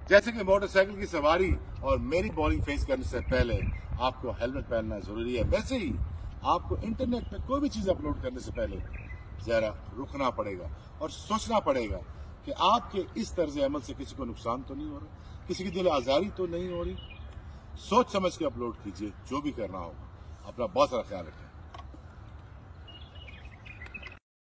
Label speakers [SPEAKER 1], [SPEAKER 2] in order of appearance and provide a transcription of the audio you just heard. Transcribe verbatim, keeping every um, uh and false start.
[SPEAKER 1] जैसे कि मोटरसाइकिल की सवारी और मेरी बॉलिंग फेस करने से पहले आपको हेलमेट पहनना जरूरी है, वैसे ही आपको इंटरनेट पे कोई भी चीज अपलोड करने से पहले जरा रुकना पड़ेगा और सोचना पड़ेगा कि आपके इस तर्ज अमल से किसी को नुकसान तो नहीं हो रहा, किसी की दिल आजारी तो नहीं हो रही। सोच समझ के अपलोड कीजिए, जो भी करना होगा। अपना बहुत सारा ख्याल रखें।